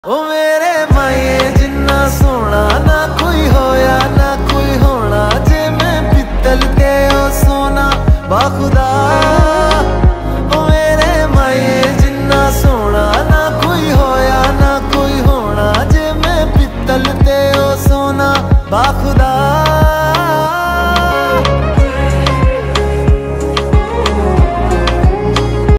ओ मेरे माए जिन्ना सोना ना कोई हो।